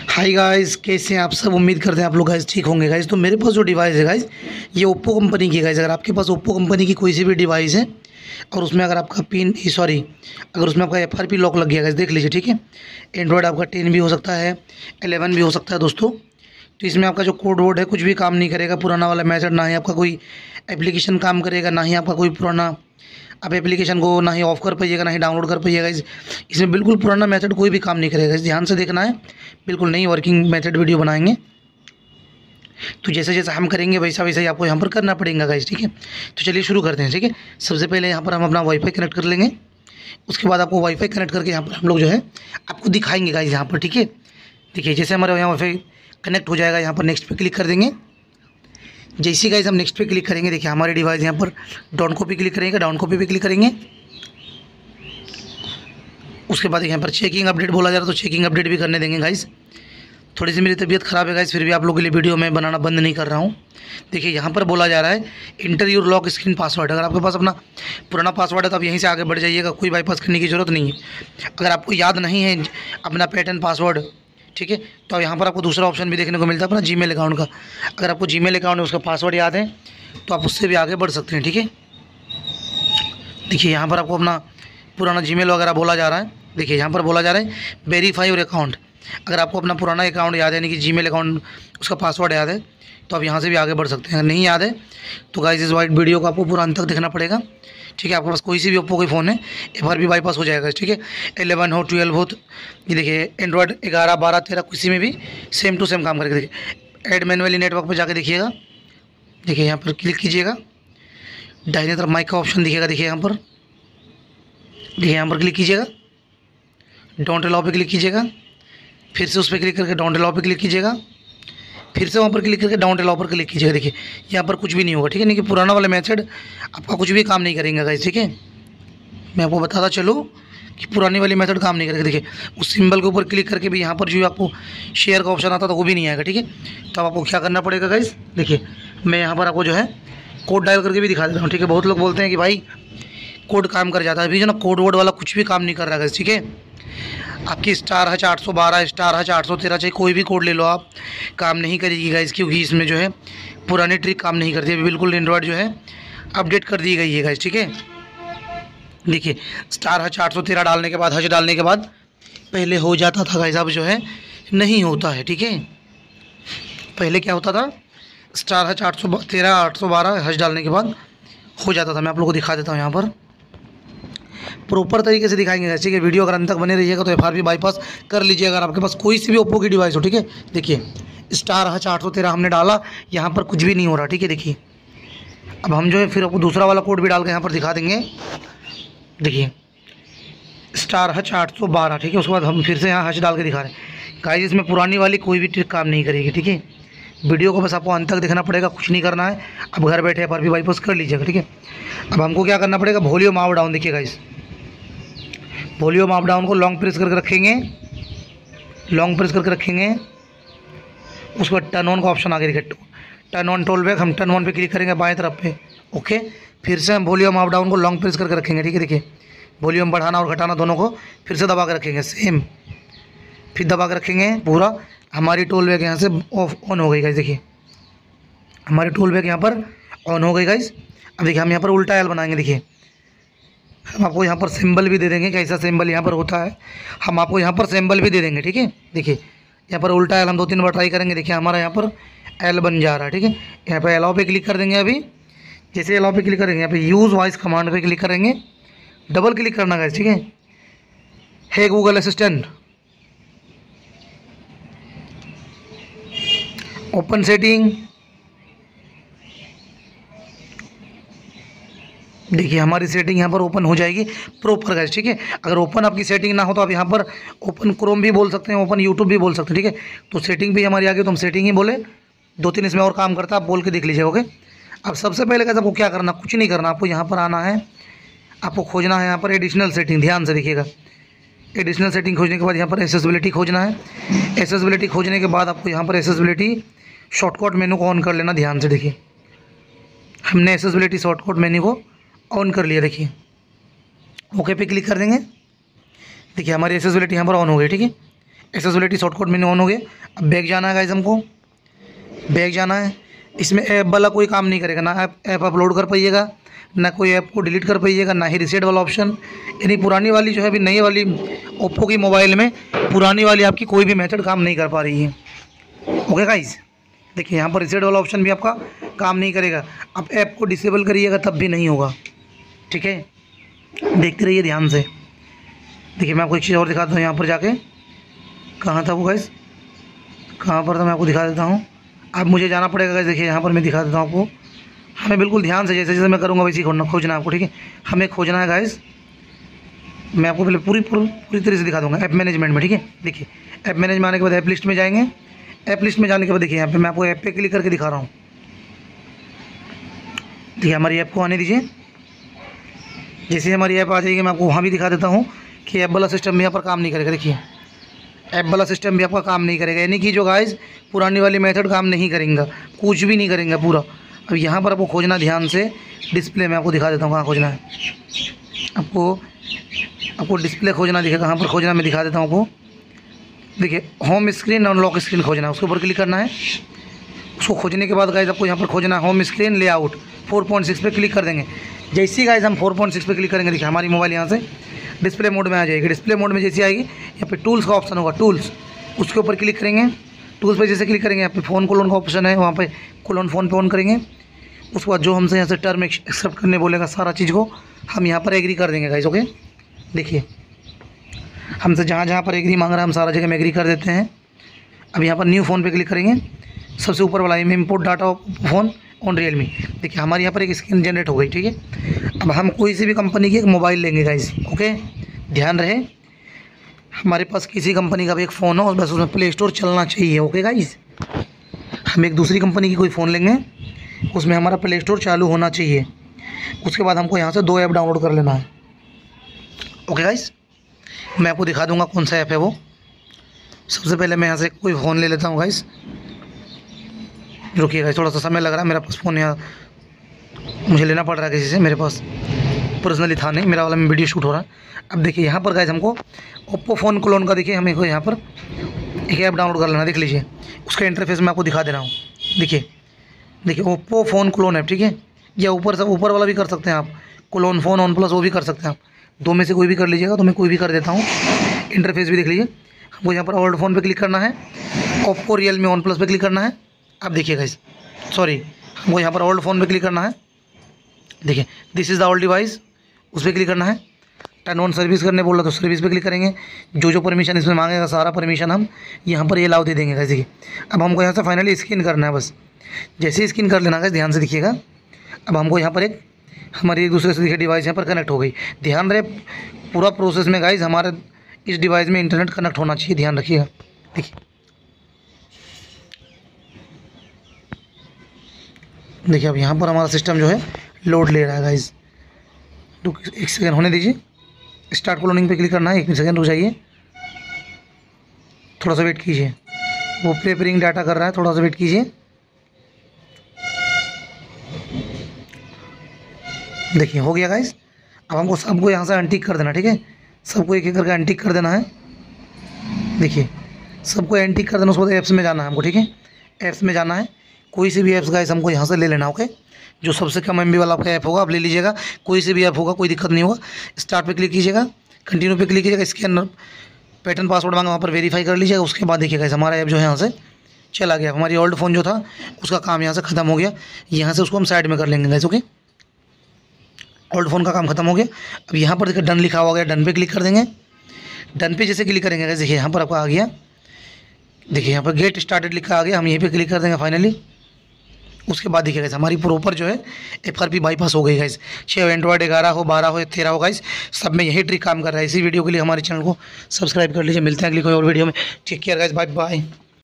Hi guys, कैसे हैं आप सब। उम्मीद करते हैं आप लोग गाइस ठीक होंगे गाइस। तो मेरे पास जो डिवाइस है गाइस, ये ओप्पो कंपनी की गाइस। अगर आपके पास ओप्पो कंपनी की कोई सी भी डिवाइस है और उसमें अगर आपका अगर उसमें आपका FRP लॉक लग गया गाइस, देख लीजिए ठीक है। एंड्रॉयड आपका 10 भी हो सकता है, 11 भी हो सकता है दोस्तों। तो इसमें आपका जो कोड वोड है कुछ भी काम नहीं करेगा, पुराना वाला मेथड। ना ही आपका कोई एप्लीकेशन काम करेगा, ना ही आपका कोई पुराना आप एप्लीकेशन को ना ही ऑफ़ कर पाइएगा, ना ही डाउनलोड कर पाइएगा। इसमें बिल्कुल पुराना मेथड कोई भी काम नहीं करेगा। इस ध्यान से देखना है, बिल्कुल नई वर्किंग मेथड वीडियो बनाएंगे। तो जैसे जैसे हम करेंगे वैसा वैसा ही आपको यहाँ पर करना पड़ेगा गाइस, ठीक है। तो चलिए शुरू करते हैं, ठीक है। सबसे पहले यहाँ पर हम अपना वाईफाई कनेक्ट कर लेंगे। उसके बाद आपको वाईफाई कनेक्ट करके यहाँ पर हम लोग जो है आपको दिखाएंगे गाइस यहाँ पर, ठीक है। देखिए जैसे हमारे यहाँ वाईफाई कनेक्ट हो जाएगा, यहाँ पर नेक्स्ट पे क्लिक कर देंगे। जैसे ही गाइस हम नेक्स्ट पे क्लिक करेंगे, देखिए हमारी डिवाइस यहाँ पर डाउन कॉपी क्लिक करेंगे, डाउन कॉपी पे क्लिक करेंगे। उसके बाद यहाँ पर चेकिंग अपडेट बोला जा रहा है, तो चेकिंग अपडेट भी करने देंगे गाइस। थोड़ी सी मेरी तबीयत ख़राब है गाइस, फिर भी आप लोगों के लिए वीडियो मैं बनाना बंद नहीं कर रहा हूँ। देखिए यहाँ पर बोला जा रहा है enter your lock screen password. अगर आपके पास अपना पुराना पासवर्ड है तो आप यहीं से आगे बढ़ जाइएगा, कोई बाईपास करने की ज़रूरत नहीं है। अगर आपको याद नहीं है अपना पैटर्न पासवर्ड, ठीक है, तो यहाँ पर आपको दूसरा ऑप्शन भी देखने को मिलता है अपना जीमेल अकाउंट का। अगर आपको जीमेल अकाउंट है उसका पासवर्ड याद है तो आप उससे भी आगे बढ़ सकते हैं, ठीक है। देखिए यहाँ पर आपको अपना पुराना जीमेल वगैरह बोला जा रहा है। देखिए यहाँ पर बोला जा रहा है वेरीफाई योर अकाउंट। अगर आपको अपना पुराना अकाउंट याद है, यानी कि जीमेल अकाउंट उसका पासवर्ड याद है, तो आप यहाँ से भी आगे बढ़ सकते हैं। अगर नहीं याद है तो गाइस इस वाइट वीडियो को आपको पूरा अंत तक देखना पड़ेगा, ठीक है। आपके पास कोई सी भी ओप्पो कोई फ़ोन है, FRP बाईपास हो जाएगा, ठीक है। 11 हो 12 हो, ये देखिए एंड्रॉयड 11, 12, 13 किसी में भी सेम टू सेम काम करेगा। देखिए ऐड मैनुअली नेटवर्क पर जाके देखिएगा। देखिए यहाँ पर क्लिक कीजिएगा, दाहिने तरफ माइक का ऑप्शन दिखेगा। देखिए यहाँ पर, देखिए यहाँ पर क्लिक कीजिएगा, डोंट अलाउ पे क्लिक कीजिएगा। फिर से उस पर क्लिक करके डोंट अलाउ पे क्लिक कीजिएगा। फिर से वहाँ पर क्लिक करके डोंट अलाउ पर क्लिक कीजिएगा। देखिए यहाँ पर कुछ भी नहीं होगा, ठीक है। नहीं कि पुराना वाला मेथड आपका कुछ भी काम नहीं करेंगे गाइस, ठीक है। मैं आपको बताता चलूँ कि पुरानी वाली मेथड काम नहीं करेगा। देखिए उस सिंबल के ऊपर क्लिक करके भी यहाँ पर जो आपको शेयर का ऑप्शन आता था वो भी नहीं आएगा, ठीक है। तो आपको क्या करना पड़ेगा गाइस, देखिए मैं यहाँ पर आपको जो है कोड डायल करके भी दिखा देता हूँ, ठीक है। बहुत लोग बोलते हैं कि भाई कोड काम कर जाता है, अभी जो ना कोड वोड वाला कुछ भी काम नहीं कर रहा है, ठीक है। आपकी *812 *813 चाहे कोई भी कोड ले लो आप, काम नहीं करेगी गाइस, क्योंकि इसमें जो है पुरानी ट्रिक काम नहीं करती है। बिल्कुल एंड्रॉयड जो है अपडेट कर दी गई है गाइस, ठीक है। देखिए *813 डालने के बाद, # डालने के बाद पहले हो जाता था गाइस, अब जो है नहीं होता है, ठीक है। पहले क्या होता था, *813 812 # डालने के बाद हो जाता था। मैं आप लोगों को दिखा देता हूँ, यहाँ पर प्रॉपर तरीके से दिखाएंगे, ठीक है। वीडियो अगर अंत तक बने रहिएगा तो FRP बाईपास कर लीजिए अगर आपके पास कोई सी भी ओप्पो की डिवाइस हो, ठीक है। देखिए *813 हमने डाला, यहाँ पर कुछ भी नहीं हो रहा, ठीक है। देखिए अब हम जो है फिर आपको दूसरा वाला कोड भी डाल के यहाँ पर दिखा देंगे। देखिए *812, ठीक है। उसके बाद हम फिर से यहाँ # डाल के दिखा रहे हैं गाइस। इसमें पुरानी वाली कोई भी ट्रिक काम नहीं करेगी, ठीक है। वीडियो को बस आपको अंत तक देखना पड़ेगा, कुछ नहीं करना है। अब घर बैठे FRP बाईपास कर लीजिएगा, ठीक है। अब हमको क्या करना पड़ेगा, वॉल्यूम अप डाउन। देखिए गाइस वॉल्यूम अप डाउन को लॉन्ग प्रेस करके रखेंगे, लॉन्ग प्रेस करके रखेंगे। उसके बाद टर्न ऑन का ऑप्शन आगे दिखे, टर्न ऑन टोल बैक, हम टर्न ऑन पे क्लिक करेंगे बाएं तरफ पे, ओके। फिर से हम वॉल्यूम अप डाउन को लॉन्ग प्रेस करके रखेंगे, ठीक है। देखिए वॉल्यूम बढ़ाना और घटाना दोनों को फिर से दबा के रखेंगे, सेम फिर दबा के रखेंगे पूरा। हमारी टोल बैक यहाँ से ऑन हो गई गाइस। देखिए हमारी टोल बैक यहाँ पर ऑन हो गई गाइस। अब देखिए हम यहाँ पर उल्टा एल बनाएंगे। देखिए हम आपको यहाँ पर सिंबल भी दे देंगे, कैसा सिंबल यहाँ पर होता है हम आपको यहाँ पर सिंबल भी दे देंगे, ठीक है। देखिए यहाँ पर उल्टा एल हम 2-3 बार ट्राई करेंगे। देखिए हमारा यहाँ पर एल बन जा रहा है, ठीक है। यहाँ पर अलाउ पे क्लिक कर देंगे। अभी जैसे अलाउ पे क्लिक करेंगे, यहाँ पे यूज़ वॉइस कमांड पे क्लिक करेंगे, डबल क्लिक करना गाइस, ठीक है। Hey Google assistant, open setting. देखिए हमारी सेटिंग यहाँ पर ओपन हो जाएगी प्रॉपर गाइस, ठीक है। अगर ओपन आपकी सेटिंग ना हो तो आप यहाँ पर ओपन क्रोम भी बोल सकते हैं, ओपन यूट्यूब भी बोल सकते हैं, ठीक है। तो सेटिंग भी हमारी आ गई तो हम सेटिंग ही बोले। 2-3 इसमें और काम करता है, आप बोल के देख लीजिए, ओके। अब सबसे पहले गाइस आपको क्या करना, कुछ नहीं करना, आपको यहाँ पर आना है, आपको खोजना है यहाँ पर एडिशनल सेटिंग। ध्यान से देखिएगा, एडिशनल सेटिंग खोजने के बाद यहाँ पर एक्सेसिबिलिटी खोजना है। एक्सेसिबिलिटी खोजने के बाद आपको यहाँ पर एक्सेसिबिलिटी शॉर्टकट मेनू को ऑन कर लेना। ध्यान से देखिए हमने एक्सेसिबिलिटी शॉर्टकट मेन्यू को ऑन कर लिया। देखिए ओके पे क्लिक कर देंगे। देखिए हमारी एक्सेसिबिलिटी यहाँ पर ऑन हो गई, ठीक है। एक्सेसिबिलिटी शॉर्टकट मेन्यू ऑन हो गया। अब बैक जाना है गाइस, हमको बैक जाना है। इसमें ऐप वाला कोई काम नहीं करेगा, ना ऐप अपलोड कर पाइएगा, ना कोई ऐप को डिलीट कर पाइएगा, ना ही रीसेट वाला ऑप्शन। यानी पुरानी वाली जो है अभी नई वाली ओप्पो की मोबाइल में पुरानी वाली आपकी कोई भी मेथड काम नहीं कर पा रही है। ओके गाइस, देखिए यहाँ पर रीसेट वाला ऑप्शन भी आपका काम नहीं करेगा। आप ऐप को डिसेबल करिएगा तब भी नहीं होगा, ठीक है। देखते रहिए ध्यान से। देखिए मैं आपको एक चीज़ और दिखाता हूँ, यहाँ पर जाके कहाँ था वो गाइस, कहाँ पर था मैं आपको दिखा देता हूँ। अब मुझे जाना पड़ेगा गाइस, देखिए यहाँ पर मैं दिखा देता हूँ आपको। हमें बिल्कुल ध्यान से जैसे जैसे मैं करूँगा वैसे ही खोजना है आपको, ठीक है। हमें खोजना है गाइस, मैं आपको पहले पूरी तरह से दिखा दूँगा ऐप मैनेजमेंट में, ठीक है। देखिए ऐप मैनेज में आने के बाद ऐप लिस्ट में जाएंगे। ऐप लिस्ट में जाने के बाद देखिए यहाँ पे मैं आपको ऐप पे क्लिक करके दिखा रहा हूँ। देखिए हमारी ऐप को आने दीजिए। जैसे हमारी ऐप आ जाएगी मैं आपको वहाँ भी दिखा देता हूँ कि ऐप वाला सिस्टम भी यहाँ पर काम नहीं करेगा। देखिए ऐप वाला सिस्टम भी आपका काम नहीं करेगा, यानी कि जो गाइस पुरानी वाली मेथड काम नहीं करेंगे, कुछ भी नहीं करेंगे पूरा। अब यहाँ पर आपको खोजना ध्यान से, डिस्प्ले में आपको दिखा देता हूँ कहाँ खोजना है। आपको डिस्प्ले खोजना, देखिए कहाँ पर खोजना मैं दिखा देता हूँ आपको। देखिए होम स्क्रीन और लॉक स्क्रीन खोजना है, उसके ऊपर क्लिक करना है। उसको खोजने के बाद गाइस आपको यहाँ पर खोजना है होम स्क्रीन लेआउट 4.6 पे क्लिक कर देंगे। जैसे ही गाइस हम 4.6 पे क्लिक करेंगे, देखिए हमारी मोबाइल यहाँ से डिस्प्ले मोड में आ जाएगी। डिस्प्ले मोड में जैसे आएगी यहाँ पे टूल्स का ऑप्शन होगा, टूल्स, उसके ऊपर क्लिक करेंगे। टूल्स पे जैसे क्लिक करेंगे यहाँ पे फ़ोन कोलोन का ऑप्शन है, वहाँ पे कोलोन फ़ोन पे ऑन करेंगे। उसके बाद जो हमसे यहाँ से टर्म एक्सेप्ट करने बोलेगा सारा चीज़ को हम यहाँ पर एग्री कर देंगे गाइस। ओके, देखिए हमसे जहाँ जहाँ पर एग्री मांग रहा है हम सारा जगह में एग्री कर देते हैं। अब यहाँ पर न्यू फ़ोन पे क्लिक करेंगे, सबसे ऊपर वाला import data phone on Realme. देखिए हमारी यहाँ पर एक स्क्रीन जनरेट हो गई, ठीक है। अब हम कोई सी भी कंपनी की एक मोबाइल लेंगे गाइस। ओके, ध्यान रहे हमारे पास किसी कंपनी का भी एक फ़ोन हो, बस उसमें प्ले स्टोर चलना चाहिए। ओके गाइस, हम एक दूसरी कंपनी की कोई फ़ोन लेंगे, उसमें हमारा प्ले स्टोर चालू होना चाहिए। उसके बाद हमको यहाँ से 2 ऐप डाउनलोड कर लेना है। ओके गाइस, मैं आपको दिखा दूंगा कौन सा ऐप है वो। सबसे पहले मैं यहाँ से कोई फ़ोन ले लेता हूँ गाइस। रुकिए गाइस, थोड़ा सा समय लग रहा है, मेरा पास फ़ोन यहाँ मुझे लेना पड़ रहा है किसी से, मेरे पास पर्सनली था नहीं, मेरा वाला में वीडियो शूट हो रहा है। अब देखिए यहाँ पर गाइस हमको ओप्पो फ़ोन क्लोन का, देखिए हमें को यहाँ पर एक ऐप डाउनलोड कर लेना। देख लीजिए उसका इंटरफेस मैं आपको दिखा दे रहा हूँ। देखिए ओप्पो फ़ोन क्लोन ऐप, ठीक है। या ऊपर वाला भी कर सकते हैं आप, क्लोन फ़ोन ऑन प्लस, वो भी कर सकते हैं आप। दो में से कोई भी कर लीजिएगा, तो मैं कोई भी कर देता हूँ। इंटरफेस भी देख लीजिए। हमको यहाँ पर ओल्ड फ़ोन पे क्लिक करना है, ओप्पो रियलमी वन प्लस पे क्लिक करना है। अब देखिए गाइस, सॉरी, हमको यहाँ पर ओल्ड फ़ोन पे क्लिक करना है। देखिए this is the old device, उस पर क्लिक करना है। टर्न ऑन सर्विस करने बोला तो सर्विस पे क्लिक करेंगे। जो परमिशन इसमें मांगेगा सारा परमिशन हम यहाँ पर ये अलाउ दे देंगे गाइस। देखिए अब हमको यहाँ से फाइनली स्कैन करना है, बस जैसे ही स्कैन कर लेना गाइस, ध्यान से देखिएगा। अब हमको यहाँ पर हमारी एक दूसरे से देखिए डिवाइस यहाँ पर कनेक्ट हो गई। ध्यान रहे पूरा प्रोसेस में गाइस हमारे इस डिवाइस में इंटरनेट कनेक्ट होना चाहिए, ध्यान रखिएगा। देखिए अब यहाँ पर हमारा सिस्टम जो है लोड ले रहा है गाइस। एक सेकंड होने दीजिए। स्टार्ट क्लोनिंग पे क्लिक करना है, 1 सेकंड रुक जाइए, थोड़ा सा वेट कीजिए। वो प्रेपरिंग डाटा कर रहा है, थोड़ा सा वेट कीजिए। देखिए हो गया गाइस। अब हमको सबको यहाँ से अनटिक कर देना, ठीक है। सबको एक एक करके अनटिक कर देना है। देखिए सबको अनटिक कर देना, उसके बाद ऐप्स में जाना है हमको, ठीक है। ऐप्स में जाना है, कोई सी भी ऐप्स गाइस हमको यहाँ से ले लेना। ओके, जो सबसे कम MB वाला आपका ऐप होगा आप ले लीजिएगा, कोई से भी ऐप होगा, कोई दिक्कत नहीं होगा। स्टार्ट पे क्लिक कीजिएगा, कंटिन्यू पे क्लिक कीजिएगा, स्कैन पैटर्न पासवर्ड मांगा वहाँ पर वेरीफाई कर लीजिएगा। उसके बाद देखिएगा हमारा ऐप जो है यहाँ से चला गया। हमारी ओल्ड फ़ोन जो था उसका काम यहाँ से ख़त्म हो गया। यहाँ से उसको हम साइड में कर लेंगे गाइस। ओके, ओल्ड फ़ोन का काम खत्म हो गया। अब यहाँ पर देखिए डन लिखा हुआ गया, डन पे क्लिक कर देंगे। डन पे जैसे क्लिक करेंगे गाइस, देखिए यहाँ पर आपको आ गया। देखिए यहाँ पर गेट स्टार्टेड लिखा आ गया, हम यहीं पे क्लिक कर देंगे फाइनली। उसके बाद देखिए गाइस हमारी प्रॉपर जो है FRP बाईपास हो गई गाइस। 6 एंड्रॉयड 11 हो, 12 हो, 13 हो गाइस, सब में यही ट्रिक काम कर रहा है। इसी वीडियो के लिए हमारे चैनल को सब्सक्राइब कर लीजिए। मिलते हैं अगली कोई और वीडियो में। Take care guys, bye bye.